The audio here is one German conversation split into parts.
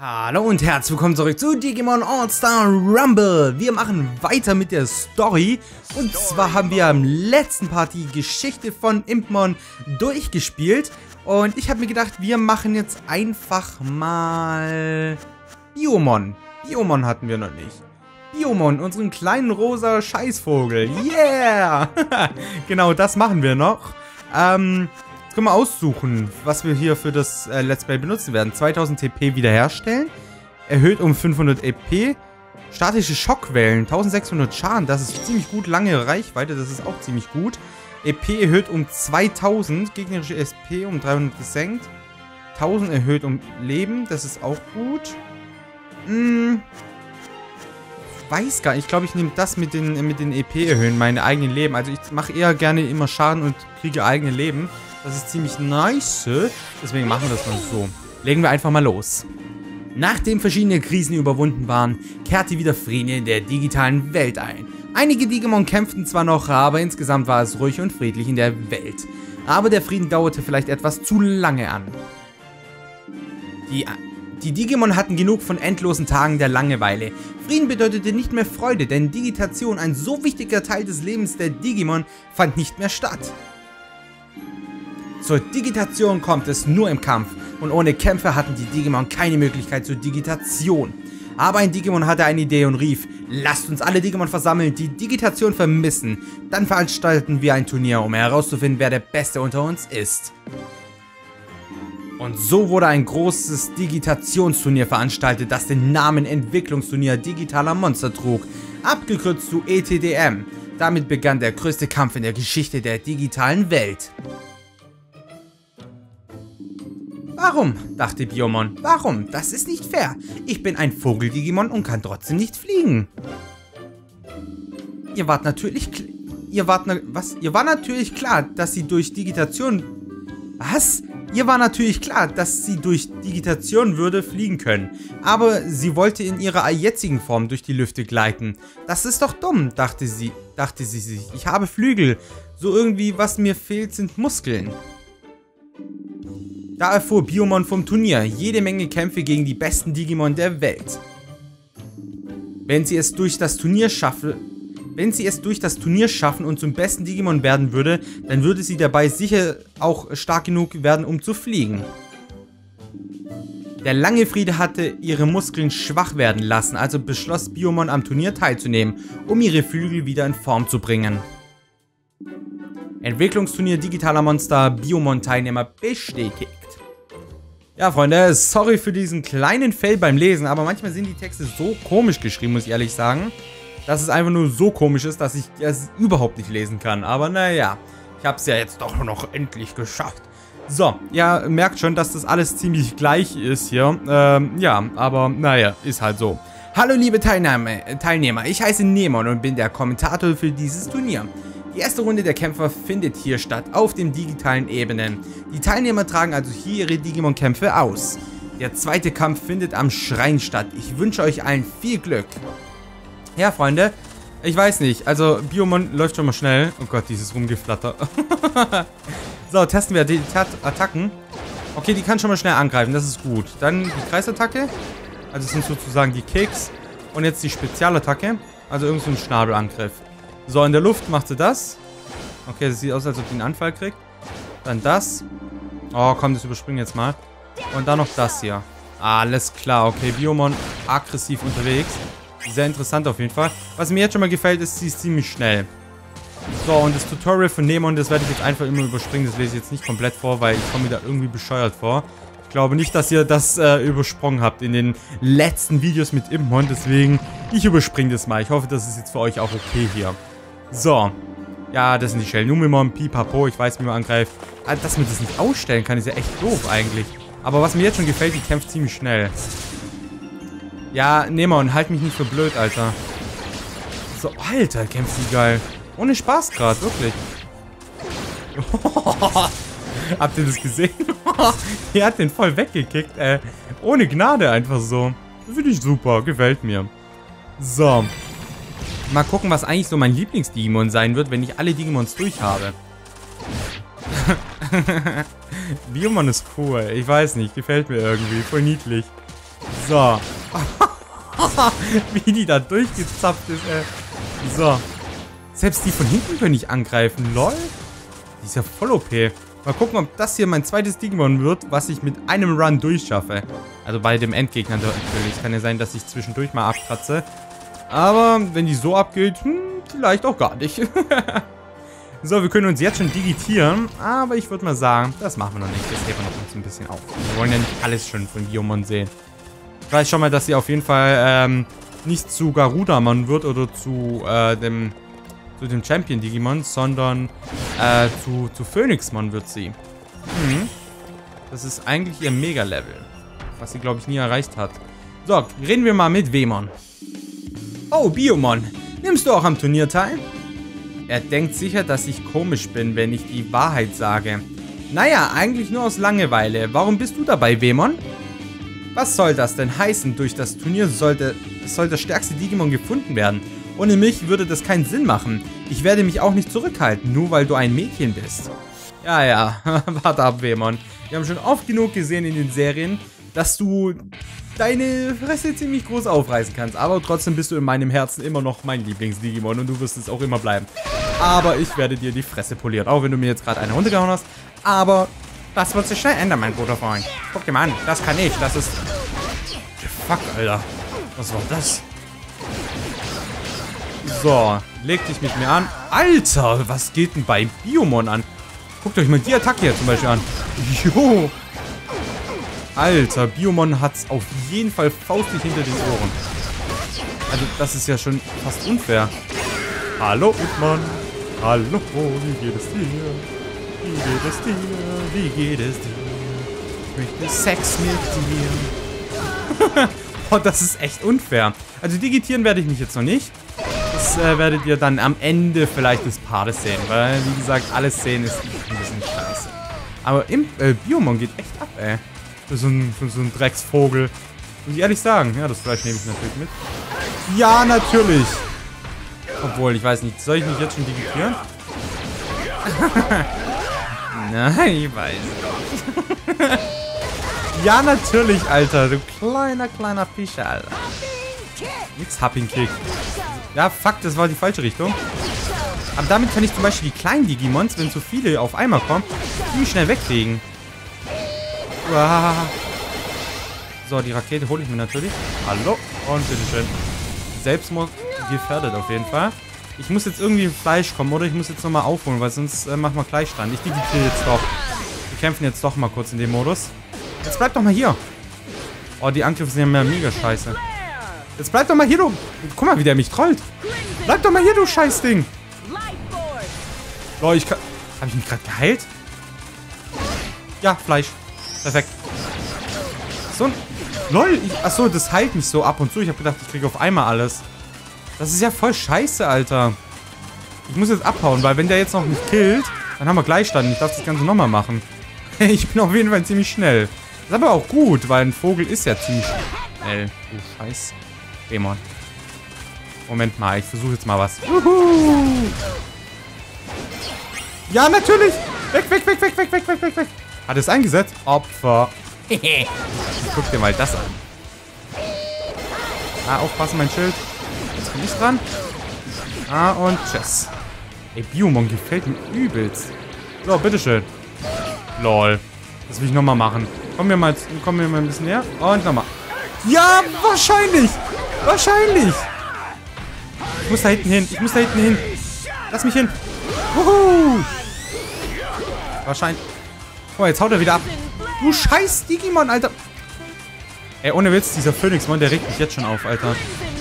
Hallo und herzlich willkommen zurück zu Digimon All-Star Rumble. Wir machen weiter mit der Story. Und zwar haben wir im letzten Part die Geschichte von Impmon durchgespielt. Und ich habe mir gedacht, wir machen jetzt einfach mal Biyomon. Biyomon hatten wir noch nicht. Biyomon, unseren kleinen rosa Scheißvogel. Yeah! Genau, das machen wir noch. Jetzt können wir aussuchen, was wir hier für das Let's Play benutzen werden. 2000 TP wiederherstellen. Erhöht um 500 EP. Statische Schockwellen. 1600 Schaden. Das ist ziemlich gut. Lange Reichweite. Das ist auch ziemlich gut. EP erhöht um 2000. Gegnerische SP um 300 gesenkt. 1000 erhöht um Leben. Das ist auch gut. Weiß gar nicht. Ich glaube, ich nehme das mit den EP erhöhen. Meine eigenen Leben. Also ich mache eher gerne immer Schaden und kriege eigene Leben. Das ist ziemlich nice. Deswegen machen wir das mal so. Legen wir einfach mal los. Nachdem verschiedene Krisen überwunden waren, kehrte wieder Frieden in der digitalen Welt ein. Einige Digimon kämpften zwar noch, aber insgesamt war es ruhig und friedlich in der Welt. Aber der Frieden dauerte vielleicht etwas zu lange an. Die Digimon hatten genug von endlosen Tagen der Langeweile. Frieden bedeutete nicht mehr Freude, denn Digitation, ein so wichtiger Teil des Lebens der Digimon, fand nicht mehr statt. Zur Digitation kommt es nur im Kampf und ohne Kämpfe hatten die Digimon keine Möglichkeit zur Digitation. Aber ein Digimon hatte eine Idee und rief, lasst uns alle Digimon versammeln, die Digitation vermissen. Dann veranstalten wir ein Turnier, um herauszufinden, wer der Beste unter uns ist. Und so wurde ein großes Digitationsturnier veranstaltet, das den Namen Entwicklungsturnier digitaler Monster trug, abgekürzt zu ETDM. Damit begann der größte Kampf in der Geschichte der digitalen Welt. Warum? Dachte Biyomon. Warum? Das ist nicht fair. Ich bin ein Vogel-Digimon und kann trotzdem nicht fliegen. Ihr war natürlich klar, dass sie durch Digitation... Was? Ihr war natürlich klar, dass sie durch Digitation würde fliegen können. Aber sie wollte in ihrer jetzigen Form durch die Lüfte gleiten. Das ist doch dumm, dachte sie sich. Ich habe Flügel. So irgendwie, was mir fehlt, sind Muskeln. Da erfuhr Biyomon vom Turnier. Jede Menge Kämpfe gegen die besten Digimon der Welt. Wenn sie es durch das Turnier schaffen und zum besten Digimon werden würde, dann würde sie dabei sicher auch stark genug werden, um zu fliegen. Der lange Friede hatte ihre Muskeln schwach werden lassen, also beschloss Biyomon am Turnier teilzunehmen, um ihre Flügel wieder in Form zu bringen. Entwicklungsturnier digitaler Monster, Biyomon-Teilnehmer bestätigt. Ja, Freunde, sorry für diesen kleinen Fail beim Lesen, aber manchmal sind die Texte so komisch geschrieben, muss ich ehrlich sagen, dass es einfach nur so komisch ist, dass ich es überhaupt nicht lesen kann. Aber naja, ich habe es ja jetzt doch noch endlich geschafft. So, ja, merkt schon, dass das alles ziemlich gleich ist hier. Ja, aber naja, ist halt so. Hallo liebe Teilnehmer, ich heiße Nemon und bin der Kommentator für dieses Turnier. Die erste Runde der Kämpfer findet hier statt, auf den digitalen Ebenen. Die Teilnehmer tragen also hier ihre Digimon-Kämpfe aus. Der zweite Kampf findet am Schrein statt. Ich wünsche euch allen viel Glück. Ja, Freunde, ich weiß nicht, also Biyomon läuft schon mal schnell. Oh Gott, dieses Rumgeflatter. So, testen wir die Attacken. Okay, die kann schon mal schnell angreifen, das ist gut. Dann die Kreisattacke, also das sind sozusagen die Kicks. Und jetzt die Spezialattacke, also irgend so ein Schnabelangriff. So, in der Luft macht sie das. Okay, das sieht aus, als ob sie einen Anfall kriegt. Dann das. Oh, komm, das überspringen wir jetzt mal. Und dann noch das hier. Alles klar, okay, Biyomon aggressiv unterwegs. Sehr interessant auf jeden Fall. Was mir jetzt schon mal gefällt, ist, sie ist ziemlich schnell. So, und das Tutorial von Nemon, das werde ich jetzt einfach immer überspringen. Das lese ich jetzt nicht komplett vor, weil ich komme mir da irgendwie bescheuert vor. Ich glaube nicht, dass ihr das übersprungen habt in den letzten Videos mit Impmon. Deswegen, ich überspringe das mal. Ich hoffe, das ist jetzt für euch auch okay hier. So. Ja, das sind die Schellen. Numemon, Pipapo, ich weiß, wie man angreift. Dass man das nicht ausstellen kann, ist ja echt doof eigentlich. Aber was mir jetzt schon gefällt, die kämpft ziemlich schnell. Ja, Nemon, halt mich nicht für blöd, Alter. So, Alter, kämpft sie geil. Ohne Spaß gerade, wirklich. Habt ihr das gesehen? Die hat den voll weggekickt, ey. Ohne Gnade einfach so. Finde ich super, gefällt mir. So. Mal gucken, was eigentlich so mein Lieblings-Digimon sein wird, wenn ich alle Digimons durch habe. Biyomon ist cool. Ich weiß nicht, gefällt mir irgendwie. Voll niedlich. So. Wie die da durchgezapft ist, ey. So. Selbst die von hinten können nicht angreifen. Lol. Die ist ja voll OP. Mal gucken, ob das hier mein zweites Digimon wird, was ich mit einem Run durchschaffe. Also bei dem Endgegner natürlich. Kann ja sein, dass ich zwischendurch mal abkratze. Aber wenn die so abgeht, vielleicht auch gar nicht. So, wir können uns jetzt schon digitieren. Aber ich würde mal sagen, das machen wir noch nicht. Das heben wir noch uns ein bisschen auf. Wir wollen ja nicht alles schon von Biyomon sehen. Ich weiß schon mal, dass sie auf jeden Fall nicht zu Garudamon wird oder zu dem Champion-Digimon, sondern zu Phoenixmon wird sie. Das ist eigentlich ihr Mega-Level, was sie, glaube ich, nie erreicht hat. So, reden wir mal mit Wemon. Oh, Biyomon, nimmst du auch am Turnier teil? Er denkt sicher, dass ich komisch bin, wenn ich die Wahrheit sage. Naja, eigentlich nur aus Langeweile. Warum bist du dabei, Wemon? Was soll das denn heißen? Durch das Turnier soll das stärkste Digimon gefunden werden. Ohne mich würde das keinen Sinn machen. Ich werde mich auch nicht zurückhalten, nur weil du ein Mädchen bist. Ja, warte ab, Wemon. Wir haben schon oft genug gesehen in den Serien, dass du deine Fresse ziemlich groß aufreißen kannst. Aber trotzdem bist du in meinem Herzen immer noch mein Lieblings-Digimon und du wirst es auch immer bleiben. Aber ich werde dir die Fresse polieren, auch wenn du mir jetzt gerade eine runtergehauen hast. Aber das wird sich schnell ändern, mein guter Freund. Guck dir mal an, das kann ich, das ist... Fuck, Alter. Was war das? So, leg dich mit mir an. Alter, was geht denn bei Biyomon an? Guckt euch mal die Attacke hier zum Beispiel an. Jo. Alter, Biyomon hat's auf jeden Fall faustdick hinter den Ohren. Also, das ist ja schon fast unfair. Hallo, Utman. Hallo, wie geht es dir? Wie geht es dir? Wie geht es dir? Ich möchte Sex mit dir. Oh, das ist echt unfair. Also, digitieren werde ich mich jetzt noch nicht. Das werdet ihr dann am Ende vielleicht des Parts sehen. Weil, wie gesagt, alles sehen ist ein bisschen scheiße. Aber Biyomon geht echt ab, ey. Für so einen Drecksvogel. Muss ich ehrlich sagen. Ja, das Fleisch nehme ich natürlich mit. Ja, natürlich. Obwohl, ich weiß nicht. Soll ich mich jetzt schon digitieren? Nein, ich weiß nicht. Ja, natürlich, Alter. Du kleiner Fischer, Alter. Nix Hopping Kick. Ja, fuck, das war die falsche Richtung. Aber damit kann ich zum Beispiel die kleinen Digimons, wenn zu viele auf einmal kommen, ziemlich schnell wegkriegen. Uah. So, die Rakete hole ich mir natürlich. Hallo. Und bitteschön. Selbstmord gefährdet auf jeden Fall. Ich muss jetzt irgendwie in Fleisch kommen, oder? Ich muss jetzt nochmal aufholen, weil sonst machen wir Gleichstand. Ich digitiere jetzt doch. Wir kämpfen jetzt doch mal kurz in dem Modus. Jetzt bleib doch mal hier. Oh, die Angriffe sind ja mega scheiße. Jetzt bleib doch mal hier, du. Guck mal, wie der mich trollt. Bleib doch mal hier, du Scheißding. Oh, ich kann... Habe ich mich gerade geheilt? Ja, Fleisch. Perfekt. So ein... LOL. Achso, das heilt mich so ab und zu. Ich habe gedacht, ich kriege auf einmal alles. Das ist ja voll scheiße, Alter. Ich muss jetzt abhauen, weil wenn der jetzt noch nicht killt, dann haben wir Gleichstand. Ich darf das Ganze nochmal machen. Ich bin auf jeden Fall ziemlich schnell. Das ist aber auch gut, weil ein Vogel ist ja ziemlich schnell. Du Scheiß. Dämon. Moment mal, ich versuche jetzt mal was. Juhu. Ja, natürlich. Weg. Hat es eingesetzt? Opfer. Guck dir mal das an. Ah, aufpassen, mein Schild. Jetzt bin ich dran. Ah, und tschüss. Ey, Biyomon gefällt mir übelst. So, bitteschön. Lol. Das will ich nochmal machen. Komm mir mal ein bisschen näher. Und nochmal. Ja, wahrscheinlich. Ich muss da hinten hin. Lass mich hin. Wuhu. Wahrscheinlich. Oh, jetzt haut er wieder ab. Du scheiß Digimon, Alter. Ey, ohne Witz, dieser Phoenixmon, der regt mich jetzt schon auf, Alter.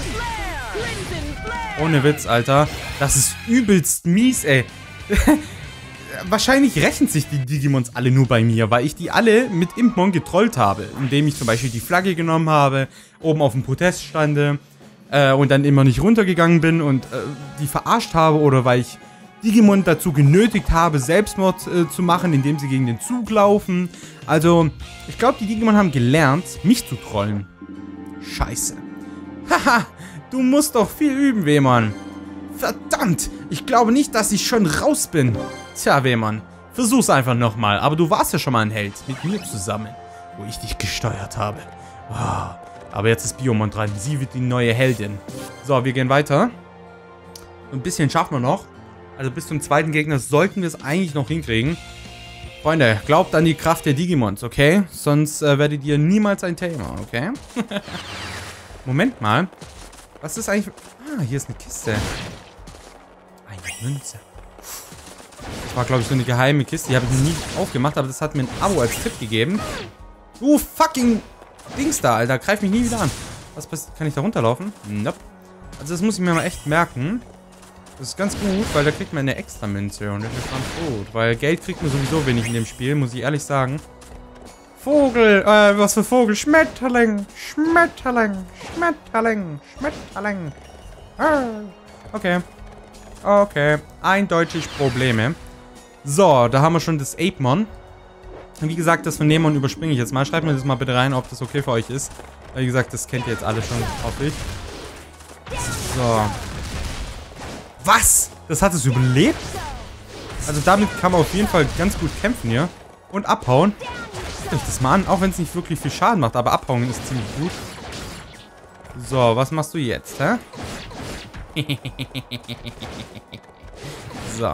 Ohne Witz, Alter. Das ist übelst mies, ey. Wahrscheinlich rächen sich die Digimons alle nur bei mir, weil ich die alle mit Impmon getrollt habe. Indem ich zum Beispiel die Flagge genommen habe, oben auf dem Podest stande und dann immer nicht runtergegangen bin und die verarscht habe oder weil ich Digimon dazu genötigt habe, Selbstmord zu machen, indem sie gegen den Zug laufen. Also, ich glaube, die Digimon haben gelernt, mich zu trollen. Scheiße. Haha, du musst doch viel üben, Wemon. Verdammt, ich glaube nicht, dass ich schon raus bin. Tja, Wemon, versuch's einfach nochmal. Aber du warst ja schon mal ein Held, mit mir zusammen, wo ich dich gesteuert habe. Wow, Aber jetzt ist Biyomon dran. Sie wird die neue Heldin. So, wir gehen weiter. Ein bisschen schaffen wir noch. Also bis zum zweiten Gegner sollten wir es eigentlich noch hinkriegen. Freunde, glaubt an die Kraft der Digimons, okay? Sonst werdet ihr niemals ein Thema, okay? Moment mal. Was ist eigentlich... Ah, hier ist eine Kiste. Eine Münze. Das war, glaube ich, so eine geheime Kiste. Die habe ich nie aufgemacht, aber das hat mir ein Abo als Tipp gegeben. Du fucking Dings da, Alter. Greif mich nie wieder an. Was passiert? Kann ich da runterlaufen? Nope. Also das muss ich mir mal echt merken. Das ist ganz gut, weil da kriegt man eine extra Münze. Und das ist ganz gut. Weil Geld kriegt man sowieso wenig in dem Spiel, muss ich ehrlich sagen. Vogel, was für Vogel? Schmetterling, Schmetterling, Schmetterling, Schmetterling. Ah. Okay. Okay. Eindeutig Probleme. So, da haben wir schon das Apemon. Wie gesagt, das von Nemon überspringe ich jetzt mal. Schreibt mir das mal bitte rein, ob das okay für euch ist. Wie gesagt, das kennt ihr jetzt alle schon, hoffe ich. So. Was? Das hat es überlebt? Also damit kann man auf jeden Fall ganz gut kämpfen hier. Und abhauen. Guckt euch das mal an, auch wenn es nicht wirklich viel Schaden macht. Aber abhauen ist ziemlich gut. So, was machst du jetzt, hä? So.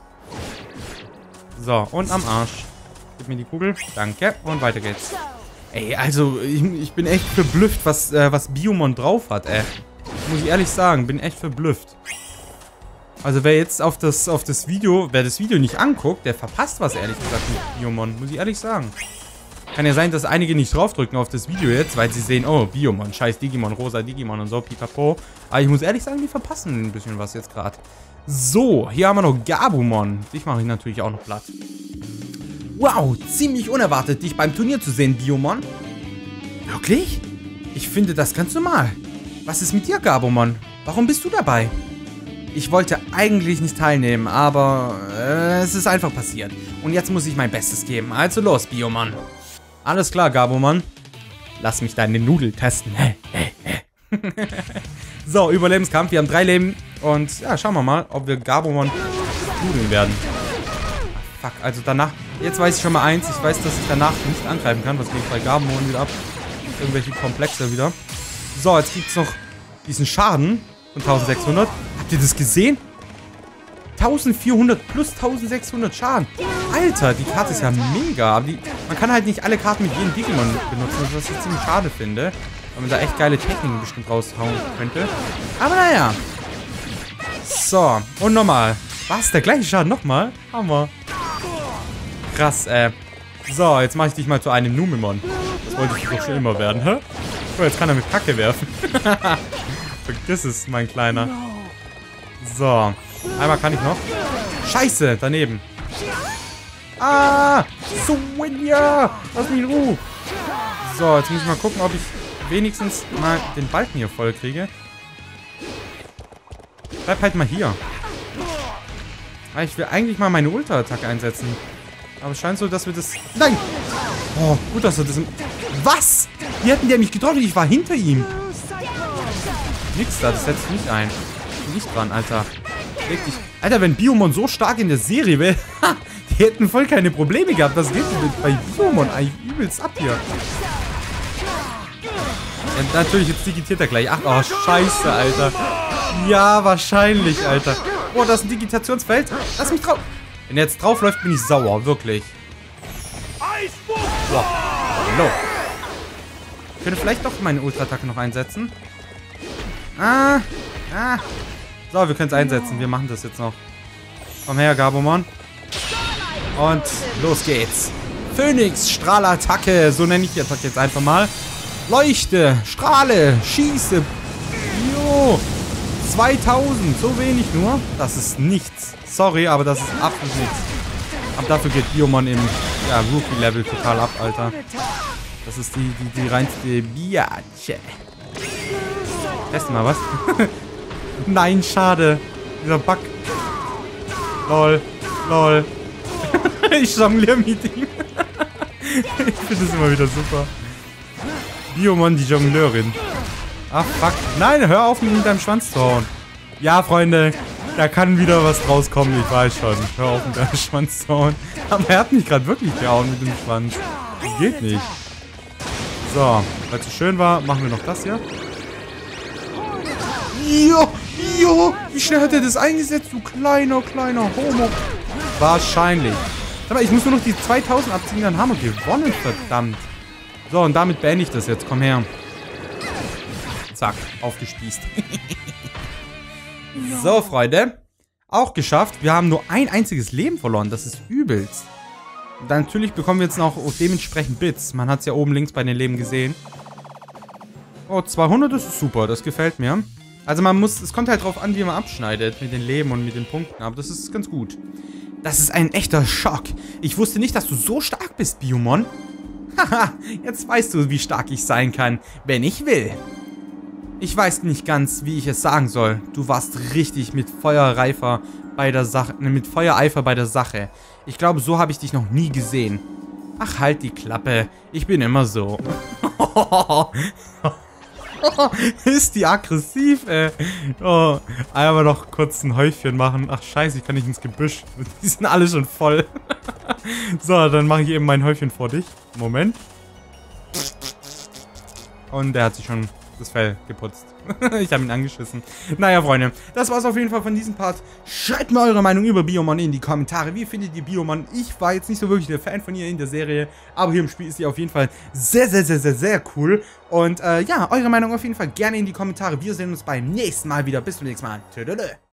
So, und am Arsch. Gib mir die Kugel. Danke. Und weiter geht's. Ey, also, ich bin echt verblüfft, was Biyomon drauf hat, ey. Muss ich ehrlich sagen, bin echt verblüfft. Also, wer jetzt auf das Video, wer das Video nicht anguckt, der verpasst was, ehrlich gesagt, mit Biyomon. Muss ich ehrlich sagen. Kann ja sein, dass einige nicht draufdrücken auf das Video jetzt, weil sie sehen, oh, Biyomon, scheiß Digimon, rosa Digimon und so, pipapo. Aber ich muss ehrlich sagen, die verpassen ein bisschen was jetzt gerade. So, hier haben wir noch Gabumon. Dich mache ich natürlich auch noch platt. Wow, ziemlich unerwartet, dich beim Turnier zu sehen, Biyomon. Wirklich? Ich finde das ganz normal. Was ist mit dir, Gabumon? Warum bist du dabei? Ich wollte eigentlich nicht teilnehmen, aber es ist einfach passiert. Und jetzt muss ich mein Bestes geben. Also los, Biyomon. Alles klar, Gabumon. Lass mich deine Nudel testen. So, Überlebenskampf. Wir haben 3 Leben. Und ja, schauen wir mal, ob wir Gabumon nudeln werden. Fuck, also danach... Jetzt weiß ich schon mal eins. Ich weiß, dass ich danach nicht angreifen kann. Was geht bei Gabumon wieder ab? Irgendwelche Komplexe wieder. So, jetzt gibt es noch diesen Schaden von 1600. Habt ihr das gesehen? 1400 plus 1600 Schaden. Alter, die Karte ist ja mega. Aber man kann halt nicht alle Karten mit jedem Digimon benutzen, was ich ziemlich schade finde. Weil man da echt geile Techniken bestimmt raushauen könnte. Aber naja. So, und nochmal. Was? Der gleiche Schaden nochmal? Hammer. Krass, So, jetzt mache ich dich mal zu einem Numemon. Das wollte ich doch schon immer werden, hä? Oh, jetzt kann er mit Kacke werfen. Vergiss es, mein Kleiner. So. Einmal kann ich noch. Scheiße, daneben. Ah! Swinja! Lass mich in Ruhe. So, jetzt muss ich mal gucken, ob ich wenigstens mal den Balken hier voll kriege. Bleib halt mal hier. Ich will eigentlich mal meine Ultra-Attacke einsetzen. Aber es scheint so, dass wir das... Nein! Oh, gut, dass wir das... Was? Wie hätten der mich getroffen? Ich war hinter ihm. Nix da, das setzt nicht ein. Ich bin nicht dran, Alter. Leg dich. Alter, wenn Biyomon so stark in der Serie wäre, die hätten voll keine Probleme gehabt. Das geht bei Biyomon eigentlich übelst ab hier. Ja, natürlich, jetzt digitiert er gleich. Ach, oh, scheiße, Alter. Ja, wahrscheinlich, Alter. Oh, das ist ein Digitationsfeld. Lass mich drauf. Wenn er jetzt drauf läuft, bin ich sauer. Wirklich. So. Hallo. Ich könnte vielleicht doch meine Ultra-Attacke noch einsetzen. So, wir können es einsetzen. Wir machen das jetzt noch. Komm her, Gabumon. Und los geht's. Phoenix, Strahlattacke. So nenne ich die Attacke jetzt einfach mal. Leuchte, Strahle, Schieße. Jo. 2000. So wenig nur. Das ist nichts. Sorry, aber das ist absolut nichts. Aber dafür geht Biyomon im Rookie-Level total ab, Alter. Das ist die reinste Biatche. Testen mal was. Nein, schade. Dieser Bug. Lol. Lol. Ich jongliere mit ihm. Ich finde das immer wieder super. Biyomon, die Jongleurin. Ach, fuck. Nein, hör auf, mit deinem Schwanz zu hauen. Ja, Freunde. Da kann wieder was rauskommen, ich weiß schon. Hör auf, mit deinem Schwanz zu hauen. Aber er hat mich gerade wirklich gehauen mit dem Schwanz. Das geht nicht. So, weil es so schön war, machen wir noch das hier. Jo, jo, wie schnell hat er das eingesetzt, du kleiner Homo. Wahrscheinlich. Aber ich muss nur noch die 2000 abziehen, dann haben wir gewonnen, verdammt. So, und damit beende ich das jetzt. Komm her. Zack, aufgespießt. So, Freunde. Auch geschafft. Wir haben nur ein einziges Leben verloren. Das ist übelst. Dann natürlich bekommen wir jetzt noch dementsprechend Bits. Man hat es ja oben links bei den Leben gesehen. Oh, 200, das ist super. Das gefällt mir. Also man muss, es kommt halt drauf an, wie man abschneidet mit den Leben und mit den Punkten. Aber das ist ganz gut. Das ist ein echter Schock. Ich wusste nicht, dass du so stark bist, Biyomon. Haha, jetzt weißt du, wie stark ich sein kann, wenn ich will. Ich weiß nicht ganz, wie ich es sagen soll. Du warst richtig mit Feuereifer bei der Sache, mit Feuereifer bei der Sache. Ich glaube, so habe ich dich noch nie gesehen. Ach, halt die Klappe. Ich bin immer so. Ist die aggressiv, ey. Oh, einmal noch kurz ein Häufchen machen. Ach, scheiße, ich kann nicht ins Gebüsch. Die sind alle schon voll. So, dann mache ich eben mein Häufchen vor dich. Moment. Und der hat sich schon das Fell geputzt. Ich habe ihn angeschissen. Naja, Freunde, das war's auf jeden Fall von diesem Part. Schreibt mir eure Meinung über Biyomon in die Kommentare. Wie findet ihr Biyomon? Ich war jetzt nicht so wirklich der Fan von ihr in der Serie, aber hier im Spiel ist sie auf jeden Fall sehr, sehr, sehr, sehr, sehr cool. Und ja, eure Meinung auf jeden Fall gerne in die Kommentare. Wir sehen uns beim nächsten Mal wieder. Bis zum nächsten Mal. Tschüss.